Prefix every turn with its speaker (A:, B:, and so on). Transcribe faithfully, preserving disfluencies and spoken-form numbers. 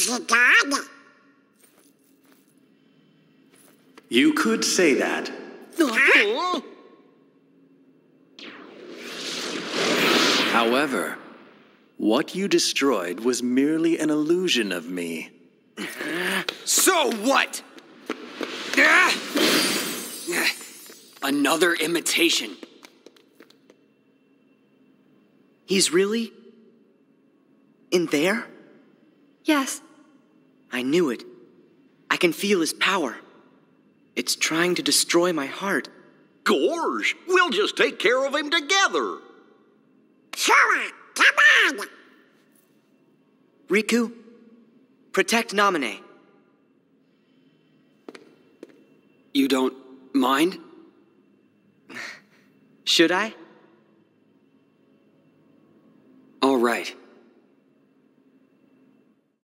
A: Is he God?
B: You could say that.
A: Huh?
B: However, what you destroyed was merely an illusion of me.
C: So what? Another imitation.
D: He's really in there?
E: Yes.
D: I knew it. I can feel his power. It's trying to destroy my heart.
F: Gorge, we'll just take care of him together.
A: Sure, come on.
D: Riku, protect Naminé.
C: You don't mind?
D: Should I?
C: All right.